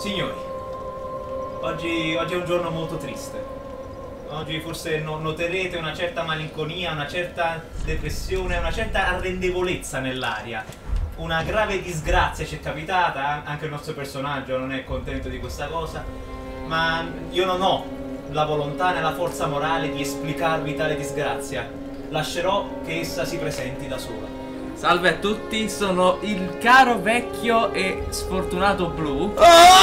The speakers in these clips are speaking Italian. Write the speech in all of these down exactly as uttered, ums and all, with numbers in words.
Signori, oggi, oggi è un giorno molto triste. Oggi forse no, noterete una certa malinconia, una certa depressione, una certa arrendevolezza nell'aria. Una grave disgrazia ci è capitata, anche il nostro personaggio non è contento di questa cosa, ma io non ho la volontà né la forza morale di esplicarvi tale disgrazia. Lascerò che essa si presenti da sola. Salve a tutti, sono il caro vecchio e sfortunato Blu.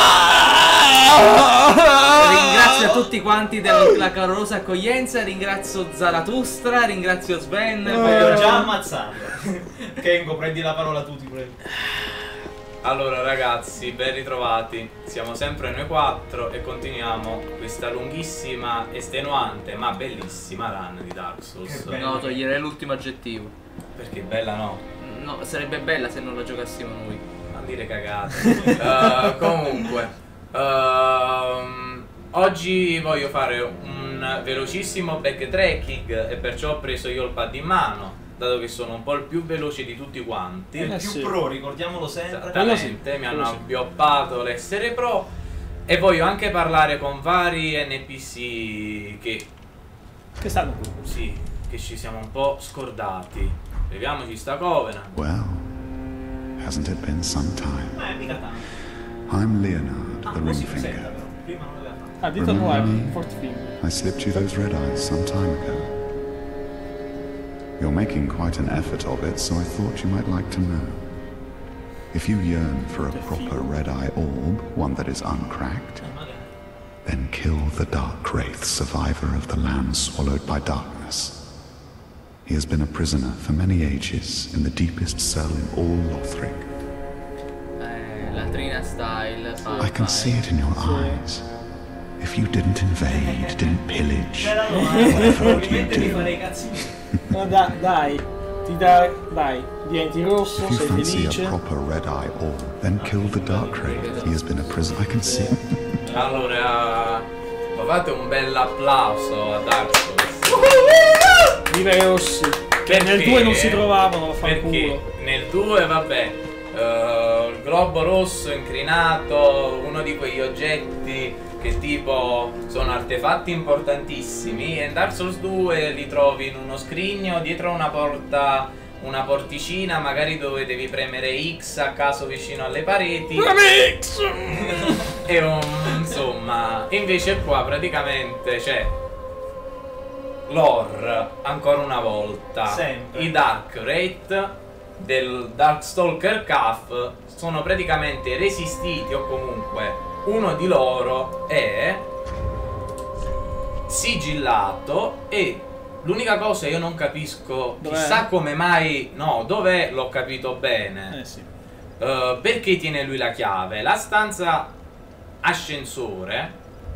Ringrazio a tutti quanti della calorosa accoglienza, ringrazio Zarathustra, ringrazio Sven. Ti ho già ammazzato. Kengo, prendi la parola tu, ti prego. Allora ragazzi, ben ritrovati. Siamo sempre noi quattro e continuiamo questa lunghissima, estenuante ma bellissima run di Dark Souls. No, toglierei l'ultimo aggettivo. Perché bella no? No, sarebbe bella se non la giocassimo noi. Non dire cagate. uh, Comunque uh, oggi voglio fare un velocissimo backtracking e perciò ho preso io il pad in mano, dato che sono un po' il più veloce di tutti quanti. Il eh più sì. pro, ricordiamolo sempre. Esattamente, mi hanno abbioppato l'essere pro. E voglio anche parlare con vari N P C che Che stanno qui. Sì, che ci siamo un po' scordati. Leviamoci sta Covenant. Well, hasn't it been some time? Ma è mica tanto. I'm Leonard, Ah, the poi si Ring presenta Finger. però. Prima non l'aveva fatto. Ah, dito Remember nuovo, me? Fort Finger. I slipped you those red eyes some time ago. You're making quite an effort of it, so I thought you might like to know. If you yearn for a proper red-eye orb, one that is uncracked, then kill the Dark Wraith, survivor of the land swallowed by darkness. He has been a prisoner for many ages in the deepest cell in all Lothric. Eh, latrina style. I can see it in your eyes. If you didn't invade, didn't pillage, whatever would you do? No, da, dai, ti dai, dai, diventi rosso, If you sei fancy felice. a proper red-eye orb, then kill the Dark Wraith. He has been a prisoner. I can see it. Allora, fate un bel applauso a Dark Souls. Viva i rossi. Che nel due non si trovavano, Perché fanculo. nel due, vabbè, uh, il globo rosso incrinato, uno di quegli oggetti che tipo sono artefatti importantissimi, e in Dark Souls due li trovi in uno scrigno dietro una porta, una porticina magari dove devi premere X a caso vicino alle pareti. X! E un, insomma, invece qua praticamente c'è lore ancora una volta. Sempre. I Dark Wraith del Darkstalker Calf sono praticamente resistiti, o comunque uno di loro è sigillato, e l'unica cosa io non capisco, Dov'è? chissà come mai, no, dov'è l'ho capito bene. Eh sì. Uh, perché tiene lui la chiave? La stanza ascensore,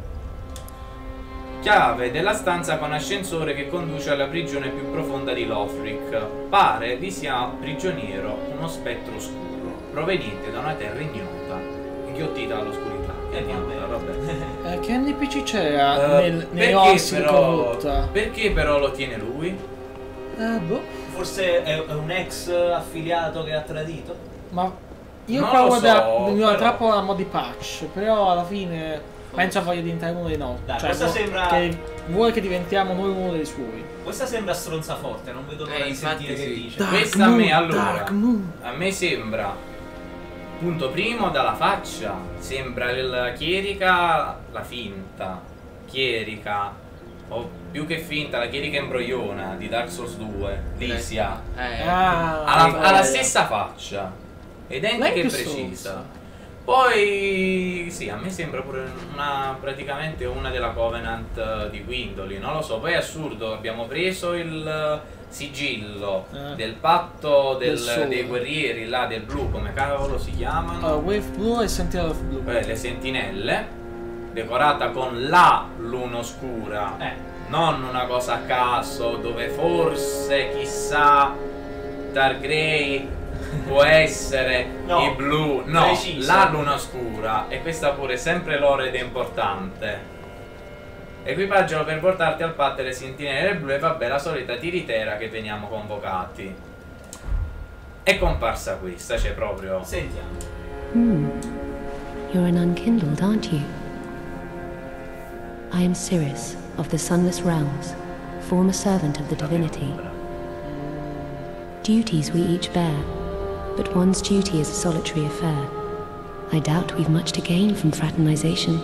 chiave della stanza con ascensore che conduce alla prigione più profonda di Lothric. Pare vi sia prigioniero uno spettro oscuro proveniente da una terra ignota, inghiottita dall'oscurità. E niente, vabbè. Eh, che N P C c'era Uh, nel, nei perché, Oasis però, corrotta? perché però lo tiene lui? Eh, boh. Forse è, è un ex affiliato che ha tradito? Ma io Non provo lo so, da, di una però. trappola a mo' di patch, però alla fine penso voglia diventare uno dei nostri. Dai, Cioè, questa vuo- sembra- che vuole che diventiamo noi uno dei suoi. Questa sembra stronzaforte, non vedo l'ora Eh, di infatti sentire che sì. dice. Dark Questa a me, Moon, allora, Dark Moon. a me sembra, punto primo, dalla faccia sembra la chierica, la finta chierica, o più che finta, la chierica imbrogliona di Dark Souls due, Lysia. Eh, Ah, ha, la, ecco. ha la stessa faccia, identica Lei e più precisa. stronza. Poi sì, a me sembra pure una, praticamente una della Covenant di Gwendolyn, non lo so. Poi è assurdo, abbiamo preso il sigillo Eh. del patto del- Del sole. dei guerrieri là del blu, come cavolo si chiamano? Uh, Wave Blue e Sentinel of Blue. Eh, le sentinelle, decorata con la luna oscura, Eh. non una cosa a caso dove forse, chissà, Dark Grey può essere No, i blu, no, preciso. la luna oscura, e questa pure è sempre lore ed è importante. Equipaggialo per portarti al patto delle sentinelle del blu, e vabbè, la solita tiritera che veniamo convocati. È comparsa questa, c'è proprio. Sentiamo. You're an unkindled, aren't you? I am Sirius, of the Sunless Realms, former servant of the divinity. Duties we each bear, but one's duty is a solitary affair. I doubt we've much to gain from fraternization.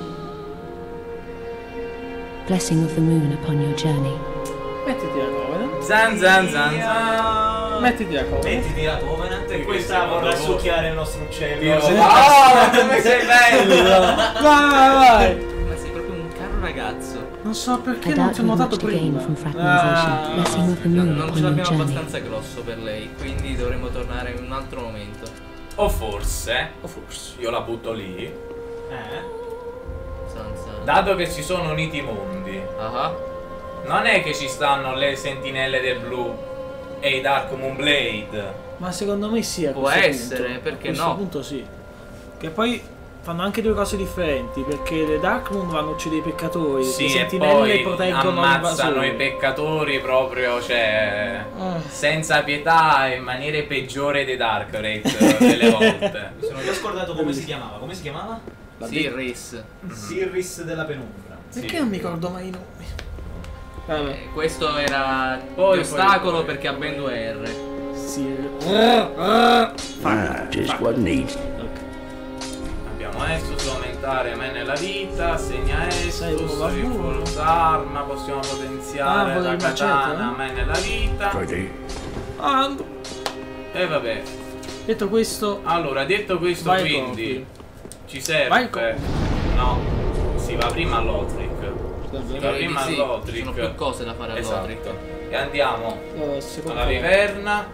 Blessing of the moon upon your journey. Mettiti la Covenant. Zan zan zan zan. Mettiti la Covenant. Mettiti la Covenant e questa siamo vorrà dopo. succhiare il nostro uccello. Io- Sì. Oh, come sei bello! Vai, vai, vai. Ma sei proprio un caro ragazzo. Non so perché I non doubt ti ho we've notato much to gain prima. from fraternization. Ah, Blessing of the No, moon non ce upon your l'abbiamo journey. abbastanza grosso per lei, quindi dovremmo tornare in un altro momento. O forse, o forse. io la butto lì, Eh? Senza... dato che si sono uniti i mondi, Ah, non è che ci stanno le sentinelle del blu e i Dark Moonblade. Ma secondo me sì, a Può questo essere, punto. perché a questo no? punto sì. Che poi fanno anche due cose differenti, perché le Darkmoon vanno a uccidere i peccatori, Sì, le e sentinelle poi proteggono ammazzano i l'invasore. peccatori proprio, cioè, Ah. senza pietà e in maniere peggiori dei Dark Wraith delle volte. Mi sono già scordato come si chiamava. Come si chiamava? sì, Riz. Sirris della penombra. Perché Sì. non mi ricordo mai i nomi? Vabbè. Eh, questo era Poi, di ostacolo poi, poi. perché ha ben due R. Sì. Ah, ah. Ah, just what needs. Abbiamo Estus, aumentare me nella vita, segna Sei Estus, uno barbuto. rinforza arma, possiamo potenziare Ah, la volevi il macete, katana eh? me nella vita. Ready? Ah, E vabbè, detto questo, allora detto questo, vai quindi ci Vai serve. No, si va prima all'Otric. Si va Direi prima di sì, all'Otric. ci sono più cose da fare all'Otric. Esatto. E andiamo eh, secondo alla me. viverna.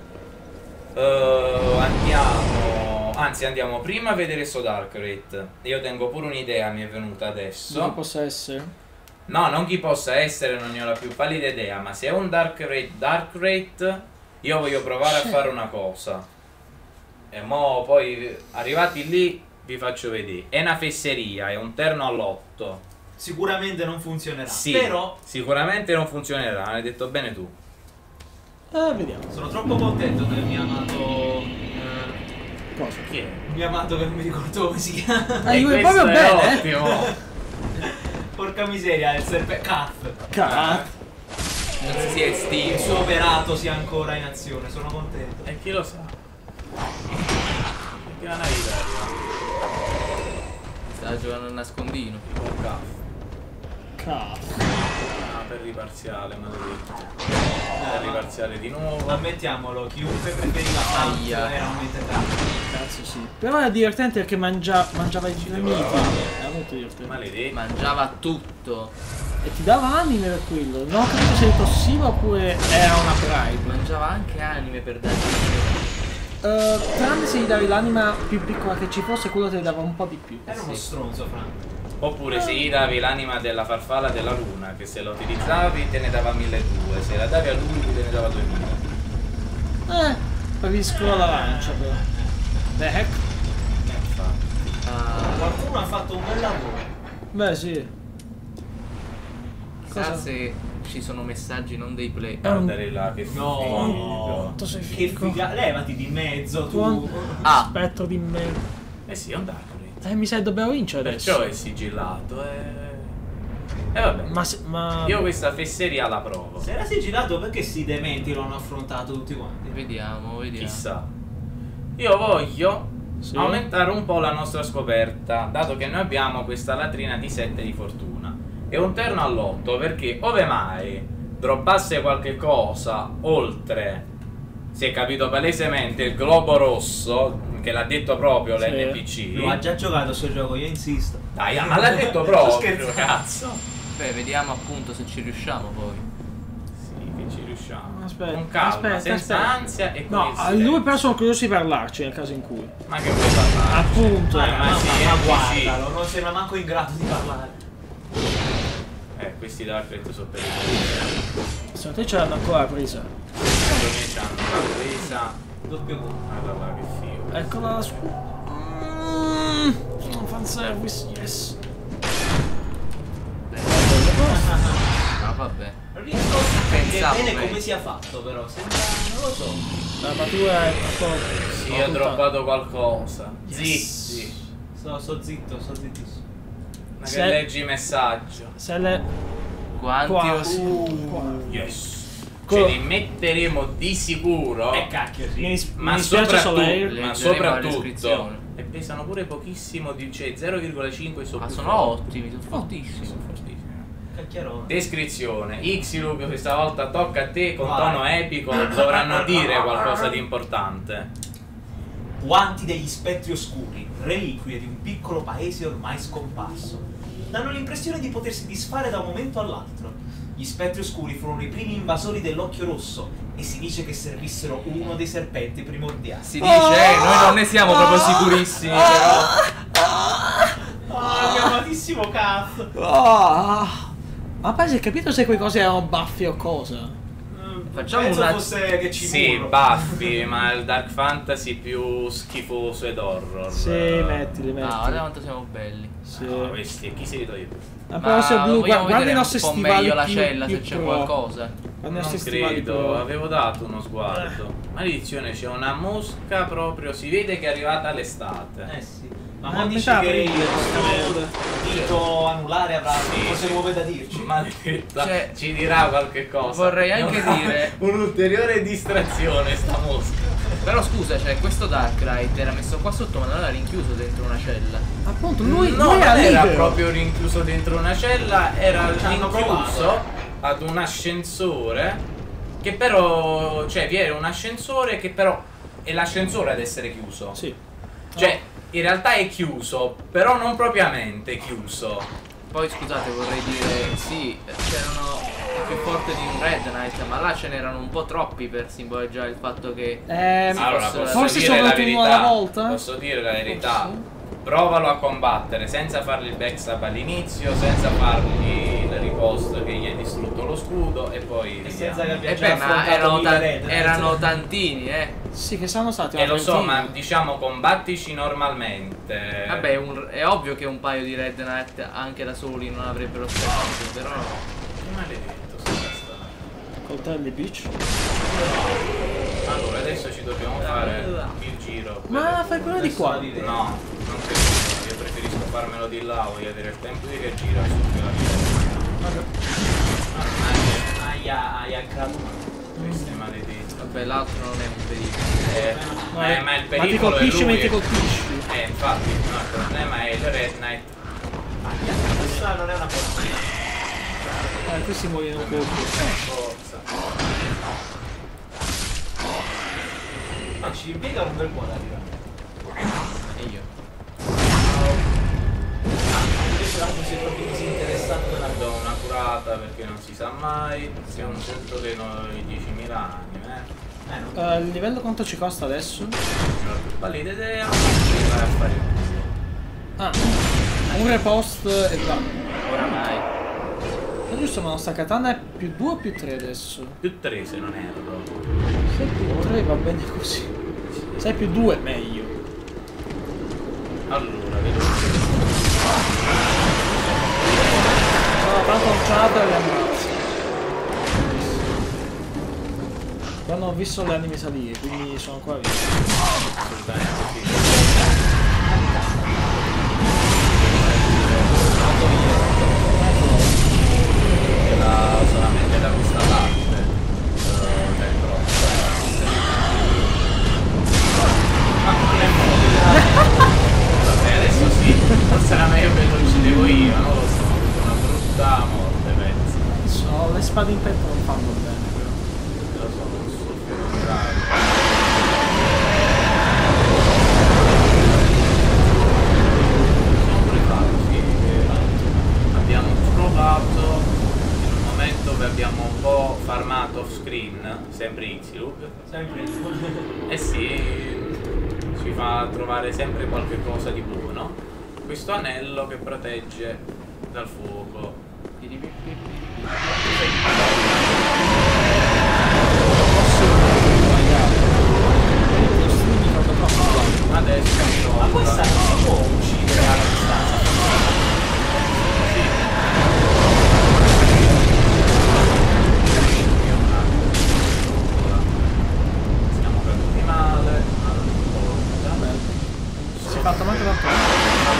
Eh, andiamo. Anzi, andiamo prima a vedere sto Darkwraith. Io tengo pure un'idea, mi è venuta adesso. Dove possa essere? No, non chi possa essere, non ne ho la più pallida idea. Ma se è un Darkwraith, Darkwraith, io voglio provare a fare una cosa. E mo poi arrivati lì vi faccio vedere. È una fesseria, è un terno all'otto. Sicuramente non funzionerà. Sì, Però sicuramente non funzionerà, l'hai detto bene tu. Eh, vediamo. sono troppo contento del mio amato. eh, Cosa? Chi è? il mio amato che non mi ricordo come si chiama. Ah, E io questo proprio è bene, eh? ottimo. Porca miseria, il serpe. Caff. Cazzo. Non si sia Il estinto. suo operato sia ancora in azione, sono contento. E chi lo sa? Perché non hai idea? Sta giocando a nascondino. Tipo caff. Cazzo. Ah, per riparziale, maledetto. Per riparziale di nuovo. Ammettiamolo, chiunque preferiva Tank Aia. era un mente Tank. Cazzo sì. Però era divertente perché mangia, mangiava i nemici. Era molto divertente. Maledetto. Mangiava tutto. E ti dava anime per quello. Non ho capito se eri tossiva oppure era una bribe. Mangiava anche anime per dargli. Uh, tranne se gli davi l'anima più piccola che ci fosse, quello te ne dava un po' di più. Era uno Sì. stronzo, Frank. Oppure se gli davi l'anima della farfalla della luna, che se la utilizzavi te ne dava milleduecento, se la davi a lui te ne dava duemila. Eh, capisco la lancia però. The heck? Eh, infatti. Ah, Qualcuno ha fatto un bel lavoro. Beh sì. chissà Cosa? se ci sono messaggi non dei play. Guardare là che No, figo. Quanto sei che figo. figa. Levati di mezzo tu. Tu- Ah, Spettro di me. Eh sì, è un Darkrai. Eh, mi sa che dobbiamo vincere adesso. Perciò è sigillato, eh. E vabbè. Ma, se- ma... Io questa fesseria la provo. Se era sigillato perché sti dementi lo hanno affrontato tutti quanti? vediamo, vediamo. Chissà. Io voglio Sì. aumentare un po' la nostra scoperta, dato che noi abbiamo questa latrina di sette di fortuna. E un terno all'otto, perché ove mai droppasse qualche cosa oltre, si è capito palesemente, il globo rosso, che l'ha detto proprio Sì. l'N P C. Lo ha già giocato sto gioco, io insisto. Dai, ah, ma l'ha detto proprio, scherzando. cazzo. Beh, vediamo appunto se ci riusciamo poi. Sì, che ci riusciamo. Aspetta, con calma, aspetta, senza aspetta. ansia e con No, il a silenzio. lui però sono curioso di parlarci nel caso in cui. Ma che vuoi parlare? Appunto. Ma- eh. ma sì, ma eh, guardalo, non sembra manco in grado di parlare. Eh, questi Darkrai sono pericolosi. Secondo te ce l'hanno ancora presa? Secondo me c'hanno una presa. Doppio gol. Guarda là che figo. Eccola su. Mm, un fanservice, yes. Ma vabbè. Non riesco a capire Pensavo bene bene. come sia fatto, però. Sembra. non lo so. L'armatura è un po'. Sì, ho ho puntato. droppato qualcosa. Yes. Zitti. Sto, sto zitto, sto zittissimo. Ma Se- che leggi messaggio. Se le... Quanti Qua. os- Uh, Yes. Co- Ce li metteremo di sicuro. Eh cacchio, sì. Mi, dis- Ma mi dispiace soprattutto, Soleil. ma Leggeremo la soprattutto descrizione. e pesano pure pochissimo di, cioè zero virgola cinque sono Ma più sono forti. ottimi, sono fortissimi. Sono fortissimi. Cacchiarone. Descrizione. Xilug, questa volta tocca a te con Vai. tono epico, dovranno dire qualcosa di importante. Guanti degli spettri oscuri, reliquie di un piccolo paese ormai scomparso. Danno l'impressione di potersi disfare da un momento all'altro. Gli spettri oscuri furono i primi invasori dell'occhio rosso e si dice che servissero uno dei serpenti primordiali. Si dice, eh, noi non ne siamo proprio sicurissimi, però. Ah, mio amatissimo cazzo! Ah, ma poi si è capito se quei cose erano baffi o cosa? Facciamo Penso una- fosse che ci Sì, burro. Buffy, ma il Dark Fantasy più schifoso ed horror. Sì, mettili, mettili. Ah, guarda quanto siamo belli. Sì. No, questi, chi sei io? A proposito, Blu, vogliamo guarda, guarda vedere i nostri un po' stivali meglio la più- cella più se c'è pro. qualcosa. Guarda i Non nostri stivali credo, pro. avevo dato uno sguardo. Maledizione, c'è una mosca proprio, si vede che è arrivata l'estate. Eh sì. Ma Ah, mo dici metà che aprile, il nostro dito anulare avrà cose nuove da dirci. Maledetta, Cioè, ci dirà qualche cosa. vorrei È anche una- dire- un'ulteriore distrazione sta mosca. Però scusa, cioè, questo Darkrai era messo qua sotto ma non era rinchiuso dentro una cella. Appunto, lui, no, lui non era era libero. proprio rinchiuso dentro una cella, era Ci hanno rinchiuso provato. ad un ascensore che però, cioè vi era un ascensore che però è l'ascensore ad essere chiuso. Sì. Cioè, in realtà è chiuso, però non propriamente chiuso. Poi scusate, vorrei dire, sì, c'erano più forte di un Red Knight, ma là ce n'erano un po' troppi per simboleggiare il fatto che Ehm, Allora, forse- posso forse dire sono la uno verità. alla volta? Posso dire la verità. Forse. Provalo a combattere senza fargli il backstab all'inizio, senza fargli il ripost che gli è distrutto lo scudo e poi E senza che vediamo. abbia Eh già beh, ma affrontato erano, mille tan- Red Knight. erano tantini, eh. Sì, che sono stati E una lo so, ventina. ma diciamo combattici normalmente. Vabbè, un- è ovvio che un paio di Red Knight anche da soli non avrebbero spazio, però Che maledetto sto bastardo. Coltelli, bitch. Allora, adesso ci dobbiamo fare il giro. Ma fai quello di qua. Adesso la No, non credo. Io preferisco farmelo di là, voglio avere il tempo di che gira su quella vita. Aia, aia, creato. Questi maledetti. vabbè, l'altro non è un pericolo. Eh, Ma, eh, ma il ma ti pericolo è colpisci, ma lui. ti colpisci. Eh, infatti, no, il problema è il Red Knight. Aia, questa non è una cosa. Eh, questi muoiono un colpo. Forza. Ma ci impiega un bel po' ad arrivare. E io. Invece l'altro si è proprio così interessato della Do una curata perché non si sa mai. Siamo sotto dei noi diecimila anni, eh. Eh, non... Eh, il livello quanto ci costa adesso? Non ho più pallida idea. Vai a fare. Ah, un repost e va. Oramai. Ma giusto, ma nostra katana è più due o più tre adesso? Più tre se non erro. Se è più tre va bene così. Se è più due meglio. Allora, vedo. No, tanto lanciata e le ammazza. Quando ho visto le anime salire, quindi sono ancora vivo. Assolutamente sì. La, solamente da questa parte eh, del troppo. Ma non è modo. Vabbè, adesso sì, forse era meglio che lo uccidevo io, non lo so. Una brutta morte, penso. So, le spade in petto non fanno bene, però. Lo so, non so più grave. Siamo pure fatti, che abbiamo trovato in un momento che abbiamo un po' farmato off screen, sempre Xilug. Sempre Eh sì, ci fa trovare sempre qualche cosa di buono. Questo anello che protegge dal fuoco. Adesso mi Ma questa non si può uccidere alla distanza. siamo caduti male. Si è fatto manco tanto.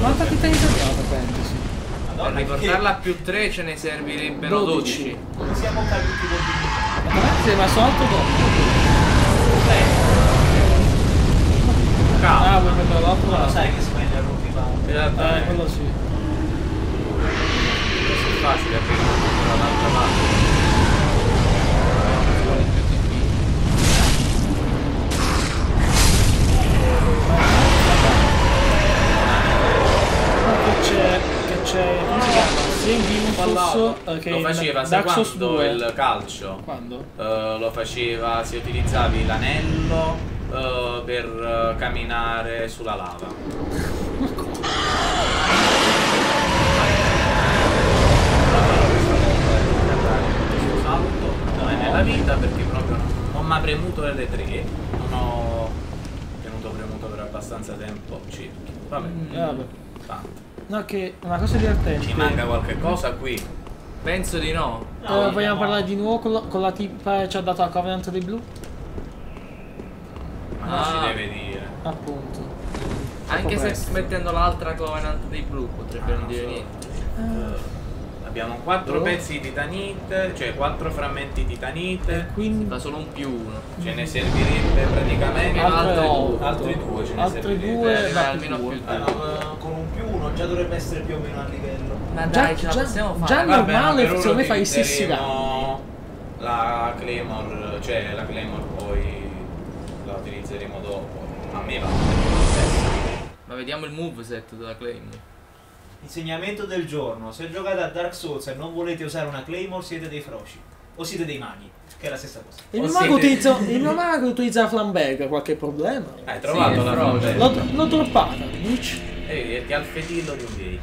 Quanta titani abbiamo fantasy? Madonna, Per riportarla a più tre ce ne servirebbero dodici. dodici. Come siamo caduti con il Atalanta è rimasto alto dopo. Ah, vuoi prendere l'altro Ma lo lato? sai che si meglio a rompipalle. In realtà Eh, è quello sì. facile perché dall'altra parte. Che c'è, che c'è, come si chiama? Sia in Dimos eh, che Lo in faceva Dark Souls seguendo due. il calcio. Quando? Eh, lo faceva se utilizzavi l'anello eh, per eh, camminare sulla lava. Questo salto non è nella vita perché proprio non, non mi ha premuto le tre, non ho tenuto premuto per abbastanza tempo circa. Vabbè, Eh, vabbè. tanto. No, che una cosa divertente. Ci manca qualche cosa qui. Penso di no. Eh, vogliamo parlare di nuovo con la, con la tipa che ci ha dato la Covenant dei Blu? Ma non Ah. ci deve dire. Appunto. Anche se presto. mettendo l'altra Covenant dei blu potrebbe non dire niente. Eh, abbiamo quattro Oh. pezzi di titanite, cioè quattro frammenti di titanite. Quindi Fa solo un più uno. Ce ne servirebbe praticamente altre altri otto. due. Altri due ce ne Altri servirebbe. due Arriva da almeno più più due. Eh, ma con un più uno già dovrebbe essere più o meno a livello. Ma Già- dai, ce la già- possiamo già fare. no. Vabbè, normale, per ora secondo me fa i stessi utilizzeremo la Claymore, cioè la Claymore poi la utilizzeremo dopo. A me va. Ma vediamo il moveset della Claymore. Insegnamento del giorno: se giocate a Dark Souls e non volete usare una Claymore siete dei froci. O siete dei maghi, che è la stessa cosa. Il O mio, mago siete- utilizza, il mio mago utilizza la Flamberg, qualche problema? Hai trovato Sì, la però- fronte? L'ho, l'ho droppata, dici? Ehi, ti ha il fetillo di un gay.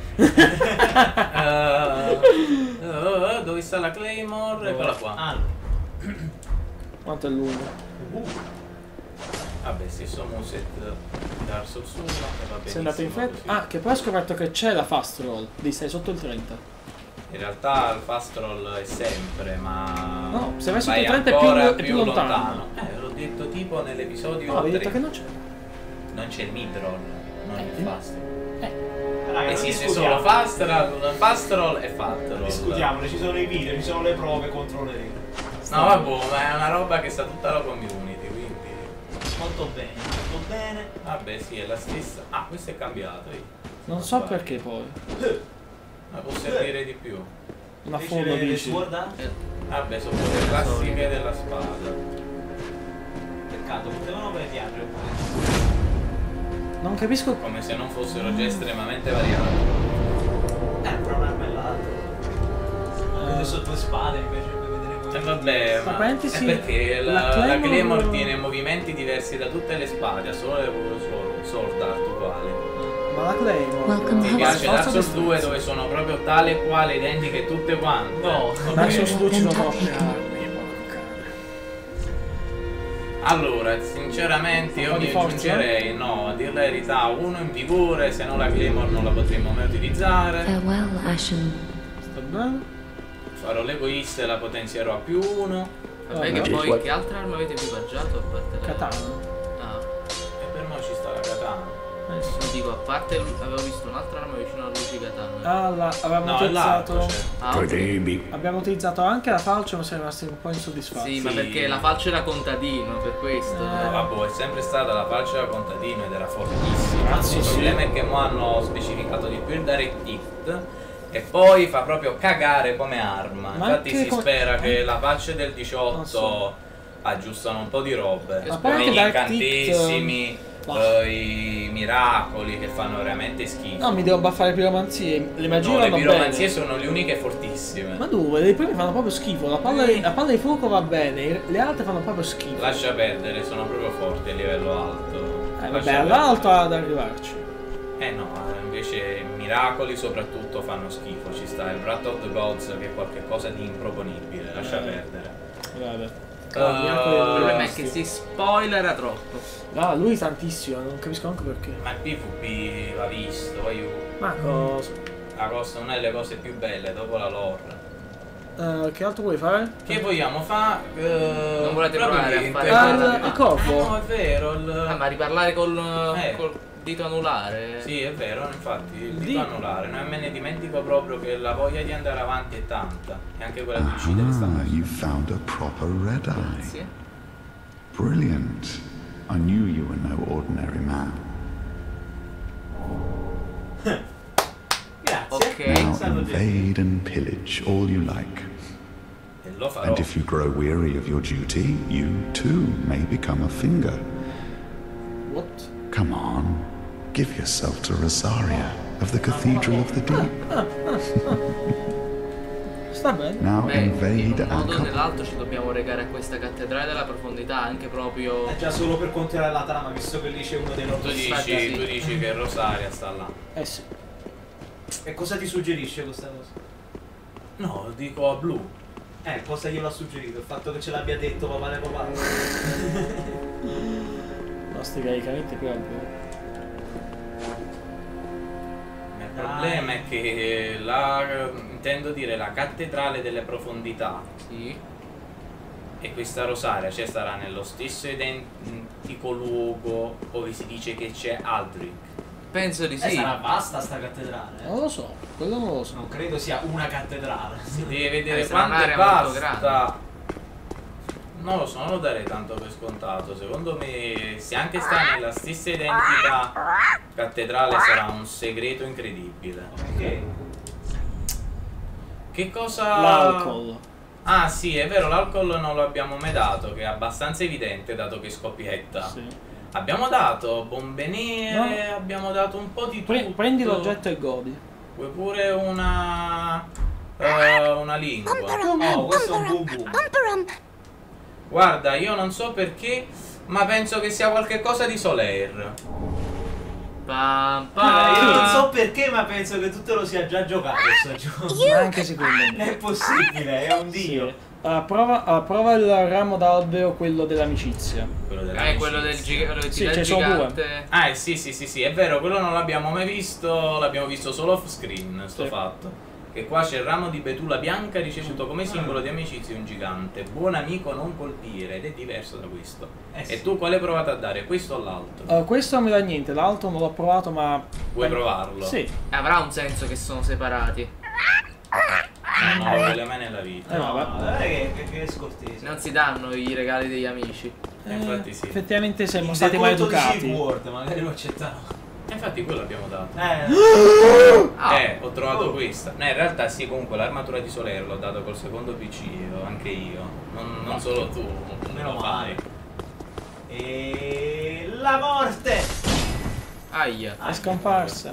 Eh, eh, dove sta la Claymore? Eccola qua. Ah, Quanto è lungo? uh, Vabbè, stesso moveset Dark Souls uno e va Sei andato in benissimo fretta? così. Ah, che poi ho scoperto che c'è la fast roll, di sei sotto il trenta. In realtà il fast roll è sempre, ma No, se vai sotto vai il trenta è più- ancora è più lontano. Eh, l'ho detto tipo nell'episodio No, avevi tre. detto che non c'è. Non c'è il mid roll, non il Eh, fast roll. raga, non Esiste discutiamo. solo fast roll, fast roll e fat roll. Discutiamone, ci sono i video, ci sono le prove contro le regole. No, vabbè, ma è una roba che sa tutta la community, quindi Molto bene, molto bene. vabbè, sì, è la stessa. Ah, questo è cambiato. Io. Non so perché poi. Ma può servire di più. Una Invece fondo le dici. sword art? Vabbè, sono le classiche della spada. Peccato, potevano piangere un po'. Non capisco. Come se non fossero già estremamente variate. Eh, però un'arma e l'altro. Avete sotto spade invece per vedere come. Eh vabbè, Tra ma parentesi, è perché la, la la Claymore- Claymore tiene movimenti diversi da tutte le spade, ha solo le sword, sword art uguali. Ma la Claymore. Welcome Mi home. piace Forza Dark Souls di due stuzza. dove sono proprio tale e quale identiche tutte quante. No, Dark Souls Ok. due ci sono troppe armi, porco cane. Allora, sinceramente io Un po' mi di forza? aggiungerei, no, a dire la verità, uno in vigore, se no la Claymore non la potremmo mai utilizzare. Farewell, Ashen. Sta bene? Farò l'egoista e la potenzierò a più uno. Vabbè, Vabbè. che poi che altre armi avete equipaggiato a parte la Katana. Ah, E per noi ci sta la katana. Eh sì. non dico, a parte l- avevo visto un'altra arma vicino alla luce katana. Ah, la, avevamo No, è l'altro, utilizzato. cioè. Ah, ok. Credimi. Abbiamo utilizzato anche la falce, ma siamo rimasti un po' insoddisfatti. Sì, ma Sì. perché la falce era contadino, per questo. Eh. Vabbè, è sempre stata la falce da contadino ed era fortissima. Cazzo, Il sì. problema è che mo hanno specificato di più il direct hit e poi fa proprio cagare come arma. Ma Infatti anche si con- spera che la patch del Non diciotto so. aggiustano un po' di robe. Ma poi Come anche gli direct hit, incantesimi, bah. eh, i miracoli che fanno veramente schifo. No, mi devo baffare le piromanzie. Le magie No, le vanno piromanzie bene. sono le uniche fortissime. Ma dove? Le prime fanno proprio schifo. La palla, la palla di fuoco va bene, le altre fanno proprio schifo. Lascia perdere, sono proprio forti a livello alto. Eh, Lascia vabbè, all'alto perdere. ad arrivarci. Eh no, invece miracoli soprattutto fanno schifo. Ci sta il Wrath of the Gods che è qualcosa di improponibile, lascia Eh. perdere. Vabbè. Eh, Ah, miracoli Il problema è resti. che si spoilera troppo. Ah, lui tantissimo, non capisco anche perché. Ma il PvP va visto, poi Ma cosa? la cosa, una delle cose più belle dopo la lore. Eh, che altro vuoi fare? Che vogliamo fare? Non volete provare a fare- Al- al corpo? No, è vero, il... Ah, ma riparlare col, Eh. col dito anulare. Sì, è vero, infatti, il Di- dito anulare. Non me ne dimentico proprio che la voglia di andare avanti è tanta. E anche quella di uccidere sta Ah, persona. you found a proper red eye. Grazie. Brilliant. I knew you were no ordinary man. Grazie. Ok. Now Sanno gentile. invade and pillage all you like. E lo farò. And if you grow weary of your duty, you too may become a finger. What? Come on, give yourself to Rosaria of the Cathedral of the Deep. Sta bene. Now Beh, in invade un and modo o co- nell'altro ci dobbiamo recare a questa cattedrale della profondità, anche proprio. È già solo per continuare la trama, visto che lì c'è uno dei loro Tu dici, Infatti, sì. tu dici che Rosaria sta là. Eh sì. E cosa ti suggerisce questa cosa? No, dico a blu. Eh, cosa glielo ha suggerito? Il fatto che ce l'abbia detto papà e papà. I nostri caricamenti proprio. Il problema è che la, intendo dire la cattedrale delle profondità Sì. e questa Rosaria, cioè sarà nello stesso identico luogo dove si dice che c'è Aldrich. Penso di Eh, sì. sarà vasta sta cattedrale. eh? Non lo so, quello non lo so. Non credo sia una cattedrale. Si deve vedere Eh, sarà quanto è un'area molto vasta. Non lo so, non lo darei tanto per scontato. Secondo me, se anche sta nella stessa identica cattedrale, sarà un segreto incredibile. Ok. Che cosa. L'alcol. Ah, sì, è vero, l'alcol non lo abbiamo mai dato, che è abbastanza evidente dato che scoppietta. Sì. Abbiamo dato bombe nere, abbiamo dato un po' di tutto. Pre- prendi l'oggetto e godi. Vuoi pure una. eh, una lingua. Oh, questo è un boom boom. Guarda, io non so perché, ma penso che sia qualche cosa di Solaire. Pam, Eh, pam. io non so perché, ma penso che tu te lo sia già giocato sto gioco. Anche secondo me. È possibile, è un dio. Sì. Uh, prova, uh, prova il ramo d'albero, quello dell'amicizia. Quello della Eh, quello del amicizia. gigante. Sì, ce sono gigante. Ah, eh, sì, sì, sì, sì, è vero, quello non l'abbiamo mai visto, l'abbiamo visto solo off screen, sto Sì. fatto. Che qua c'è il ramo di betulla bianca ricevuto come simbolo di amicizia di un gigante. Buon amico non colpire, ed è diverso da questo. Eh sì. E tu quale hai provato a dare? Questo o l'altro? Uh, questo non mi dà niente, l'altro non l'ho provato, ma. Vuoi provarlo? Sì. Avrà un senso che sono separati. No, non lo voglio mai nella vita. Eh, No, vabbè. guarda che, che, che scortese. Non si danno i regali degli amici. Eh, infatti sì. Effettivamente siamo In stati mal deconto di educati. Civil War, magari lo accettavo. E infatti quello abbiamo dato. Eh, Ah, Eh, ho trovato Oh. questa. No, in realtà sì, comunque l'armatura di Solaire l'ho dato col secondo P C, io, anche io. Non, non solo tu. meno lo male. fai. E la morte! aia. È scomparsa.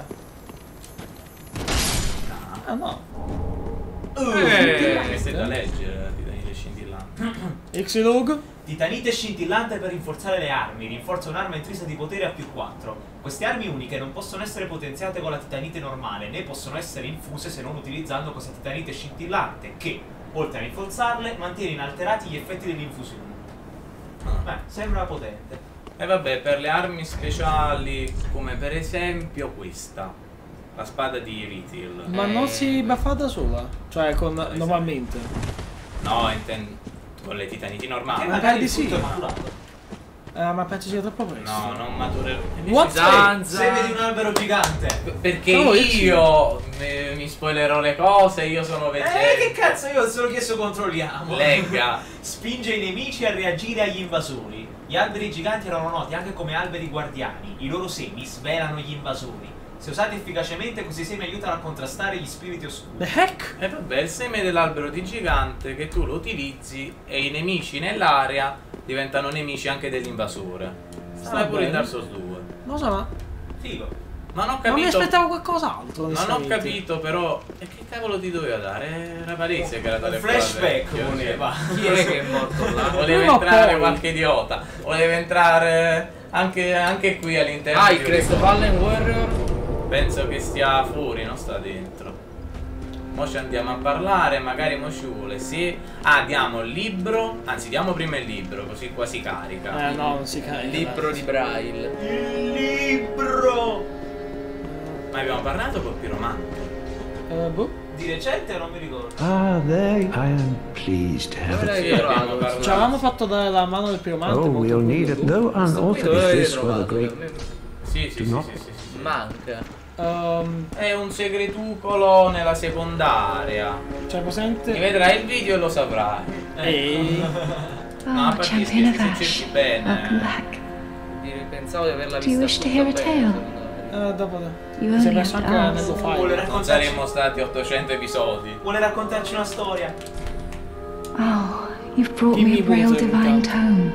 Ah no. Eh. Questa è da leggere, Titanite scintillante. Xilog? Titanite scintillante per rinforzare le armi. Rinforza un'arma intrisa di potere a più quattro. Queste armi uniche non possono essere potenziate con la titanite normale, né possono essere infuse se non utilizzando questa titanite scintillante che, oltre a rinforzarle, mantiene inalterati gli effetti dell'infusione. Beh, sembra potente. E vabbè, per le armi speciali, come per esempio questa. La spada di Rithil. Ma Eh, non si baffa da sola? Cioè, con normalmente. No, intendo con le titaniti normali. Che ma magari di il sì. tutto è maturato. Eh, ma penso sia troppo presto. No, non mature. What? Zanza. Se vedi un albero gigante. Perché Oh, io mi, mi spoilerò le cose, io sono Eh, che veggente. cazzo, io solo chiesto controlliamo. Legga. Spinge i nemici a reagire agli invasori. Gli alberi giganti erano noti anche come alberi guardiani. I loro semi svelano gli invasori. Se usati efficacemente, questi semi aiutano a contrastare gli spiriti oscuri. The heck? E vabbè, il seme dell'albero di gigante che tu lo utilizzi e i nemici nell'area diventano nemici anche dell'invasore. Stai Ah, pure in bene. Dark Souls due. Non so, ma. Figo. Ma non ho Non mi capito. aspettavo qualcos'altro. Non ho onestamente. capito però. E che cavolo ti doveva dare? Era palese che era da Un flashback voleva. Chi è che è morto là? Voleva Prima o entrare poi. qualche idiota. Voleva entrare anche, anche qui all'interno. Ah, di il un Crest ricordo. Fallen Warrior. Penso che stia fuori, non sta dentro. Mo ci andiamo a parlare, magari mo ci vuole. Sì. Ah, diamo il libro. Anzi, diamo prima il libro, così qua si carica. Eh, no, non si carica. Libro di Braille. Il libro. Ma abbiamo parlato col piromante. Eh, boh. Di recente non mi ricordo. Ah, there. I am pleased to have Dove it. l'hai Sì, abbiamo trovato? parlato. Ci avevamo fatto dare la mano del piromante. Oh, molto we'll need curioso. it. No Questo qui unauthorized dove l'hai this for the trovato? great. Sì, sì, Do sì, not. sì, sì, sì. Manca. Um, È un segretucolo nella seconda area. C'è Ti presente? vedrai il video e lo saprai. Ehi. No, a Oh, parte gli Champion of scherzi, se Ash, cerchi bene. welcome back. Dire- Pensavo di averla Do you vista wish to hear tutta a bene, tale? secondo me. Eh, dopo. You Si è only perso have anche to l'anello ask. Vuole file. Non raccontarci, saremmo stati ottocento episodi. vuole raccontarci una storia. Oh, you've brought Give me me a braille water, divine Cat. tome.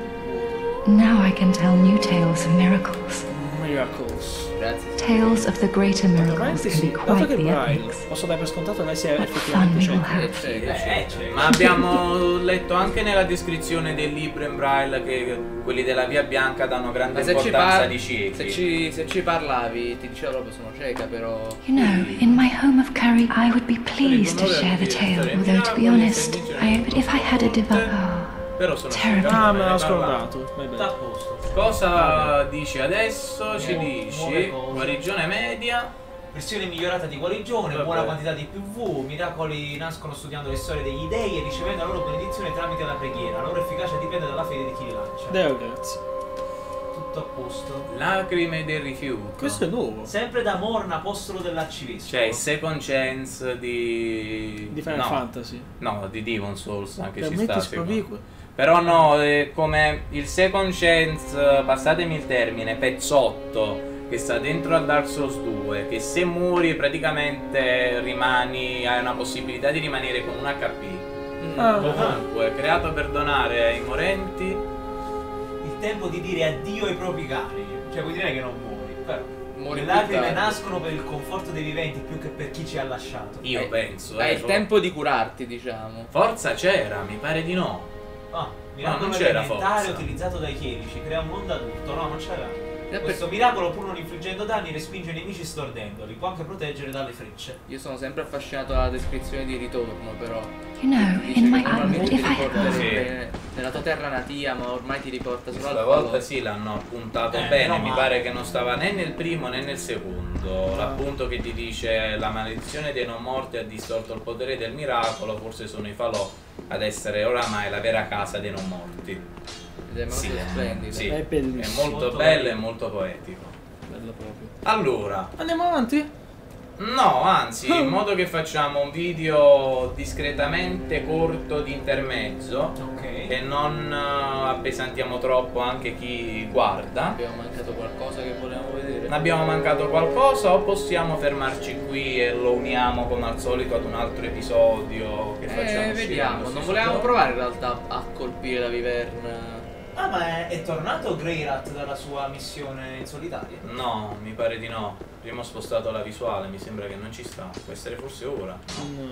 Now I can tell new tales of miracles. Miracles. Grazie. Tales of the greater miracles Veramente can sì. be Dato quite che the Braille, epics. posso dare per scontato che lei sia But effettivamente fun will cieca. have. Cioè, Eh, cioè, Ma abbiamo letto anche nella descrizione del libro in braille che quelli della Via Bianca danno grande Ma se ci, importanza par- di ciechi. se, ci, se ci parlavi ti dicevo proprio sono cieca, però. You know, in my home of Curry, I would be pleased to share the tale. Although, to be honest, I, but if I had a divine. Oh, Però sono Terrible. cieca, Ah, non me ne l'ho parlavo. scordato. Va sta bene. a posto. Cosa dici adesso? Ci Nuove dici cose. guarigione media. Versione migliorata di guarigione, Vabbè. buona quantità di P V, miracoli nascono studiando le storie degli dei e ricevendo la loro benedizione tramite la preghiera. La loro efficacia dipende dalla fede di chi li lancia. Deo grazie. Tutto a posto. Lacrime del rifiuto. Questo è nuovo. Sempre da Morna, apostolo dell'arcivescovo. C'è il second chance di. Di Final no. Fantasy. No, di Demon Souls anche ci Permetti sta. sprovi secondo. Però no, è come il second chance, passatemi il termine, pezzotto che sta dentro a Dark Souls due, che se muori praticamente rimani, hai una possibilità di rimanere con un H P. Ah, Comunque, creato per donare ai morenti. Il tempo di dire addio ai propri cari. Cioè vuol dire che non muori, però. Muori Le più lacrime tardi. nascono per il conforto dei viventi più che per chi ci ha lasciato. Io Hai- penso. Hai eh, il for- tempo di curarti, diciamo. Forza c'era, mi pare di no. Ah, miracolo non c'era elementare forza. utilizzato dai chierici, crea un mondo adulto. No, non c'era. per- Questo miracolo, pur non infliggendo danni, respinge i nemici stordendoli. Può anche proteggere dalle frecce. Io sono sempre affascinato dalla descrizione di ritorno, però. You know, Dice in che my normalmente island, ti if I riporterebbe nella tua terra natia, ma ormai ti riporta solo al Stavolta falò. sì l'hanno appuntato Eh, bene, meno mi male. pare che non stava né nel primo né nel secondo. L'appunto che ti dice la maledizione dei non morti ha distorto il potere del miracolo, forse sono i falò ad essere oramai la vera casa dei non morti. Ed è molto Sì, splendido. sì. È bellissimo. È molto, Molto bello bello. e molto poetico. Bello proprio. Allora, Andiamo avanti? no, anzi, in modo che facciamo un video discretamente corto di intermezzo Ok. e non eh, appesantiamo troppo anche chi guarda. Abbiamo mancato qualcosa che volevamo vedere. Ne abbiamo mancato qualcosa o possiamo fermarci qui e lo uniamo come al solito ad un altro episodio che facciamo Eh, uscire vediamo. nello Non stesso volevamo giorno? provare in realtà a colpire la viverna. Ah, ma è, è tornato Greyrat dalla sua missione in solitaria? No, mi pare di no. Prima ho spostato la visuale, mi sembra che non ci sta. Può essere forse ora. Mm.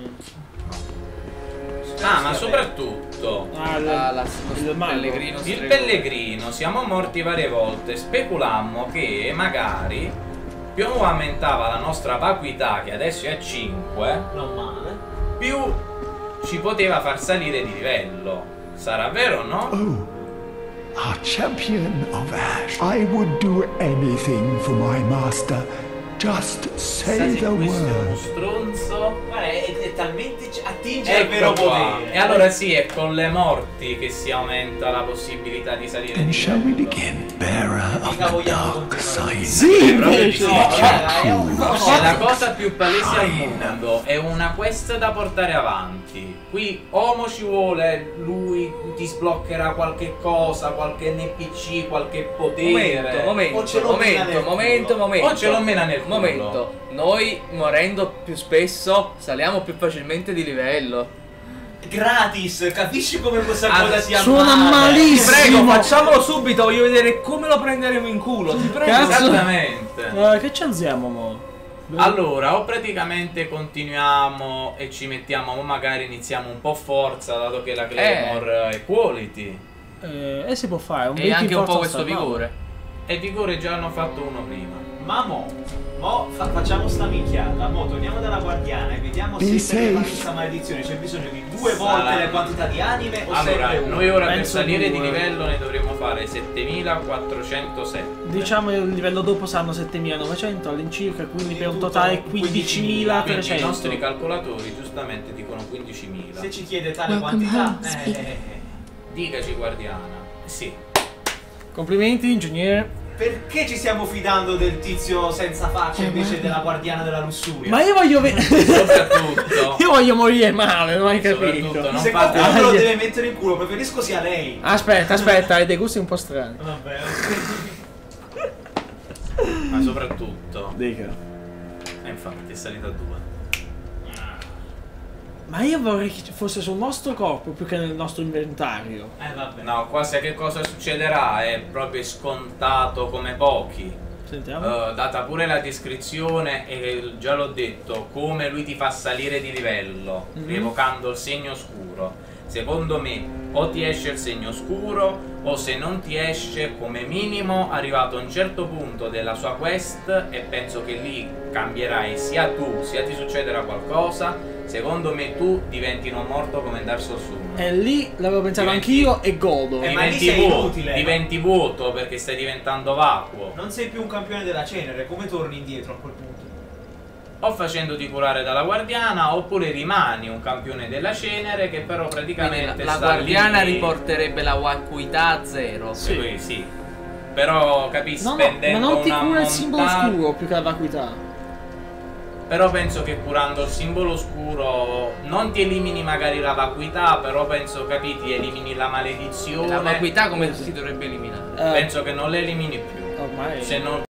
Ah, ma soprattutto Ah, il, Ah, la, il lo mago. pellegrino il stregone. pellegrino, siamo morti varie volte. Speculammo che magari più aumentava la nostra vacuità, che adesso è a cinque, Non male. più ci poteva far salire di livello. Sarà vero o no? Oh, our champion of Ash. I would do anything for my master. Just say Sai, the questo è uno word. stronzo. Guarda, è, è talmente. c- attinge al Ecco vero qua. potere. E allora sì, è con le morti che si aumenta la possibilità di salire Then di shall we livello. begin? Bearer of Mica the vogliamo dark continuare. side. Sì, Proprio di invece. sì. No, guarda, è un- È la cosa più palese al mondo, è una quest da portare avanti. Qui Omo ci vuole, lui ti sbloccherà qualche cosa, qualche N P C, qualche potere. Momento, O ce momento, lo mena momento, nel momento, culo. momento. O ce lo mena nel culo. Momento. Noi morendo più spesso saliamo più facilmente di livello. Gratis, capisci come questa Ah, cosa sia suona male? Ti malissimo. prego, facciamolo subito, voglio vedere come lo prenderemo in culo. Ti prego. Cazzo. Esattamente. Eh, che ci alziamo mo? Allora, o praticamente continuiamo e ci mettiamo, o magari iniziamo un po' forza, dato che la Claymore è quality. Eh, e si può fare un E venti anche un forza po' questo sta roba. vigore. E vigore già hanno fatto uno prima. Ma mo, mo fa- facciamo sta minchiata, mo torniamo dalla guardiana e vediamo Be se safe. per questa maledizione c'è bisogno di due volte Saranno- la quantità di anime o Allora, sempre una. noi ora per Penso salire di due. livello ne dovremo fare settemilaquattrocentosette. Diciamo il livello dopo saranno settemilanovecento all'incirca, quindi per un Tutto totale quindicimila. quindicimilatrecento. Quindi i nostri calcolatori giustamente dicono quindicimila. Se ci chiede tale Welcome quantità, home, eh, speak. eh, eh. Dicaci guardiana. Sì. Complimenti, ingegnere. Perché ci stiamo fidando del tizio senza faccia invece della guardiana della lussuria? Ma io voglio vedere. Soprattutto. Io voglio morire male, non hai capito. Soprattutto, non Se fate. qualcuno me lo Ah, deve mettere in culo, preferisco sia lei. Aspetta, aspetta, hai dei gusti un po' strani. Vabbè. Ma soprattutto. Dica. E infatti è salita a due. Ma io vorrei che fosse sul nostro corpo più che nel nostro inventario. Eh vabbè. No, qua sai che cosa succederà? È proprio scontato come pochi. Sentiamo. Uh, data pure la descrizione, e già l'ho detto, come lui ti fa salire di livello, Mhm. rievocando il segno scuro. Secondo me o ti esce il segno scuro, o se non ti esce, come minimo arrivato a un certo punto della sua quest, e penso che lì cambierai sia tu, sia ti succederà qualcosa. Secondo me tu diventi non morto come in Dark Souls uno. E lì l'avevo pensato Diventi- anch'io e godo. Eh, ma lì Diventi sei vuoto, inutile. diventi vuoto perché stai diventando vacuo. Non sei più un campione della cenere, come torni indietro a quel punto? O facendoti curare dalla guardiana, oppure rimani un campione della cenere che però Quindi praticamente la, la sta guardiana lì- riporterebbe la vacuità a zero. Sì, sì. Però capisci, No, no, ma spendendo non ti una cura il simbolo monta- scuro più che la vacuità. Però penso che curando il simbolo scuro non ti elimini magari la vacuità, però penso, capiti, elimini la maledizione. La vacuità come si dovrebbe eliminare? Eh, Penso che non le elimini più. ormai. Se non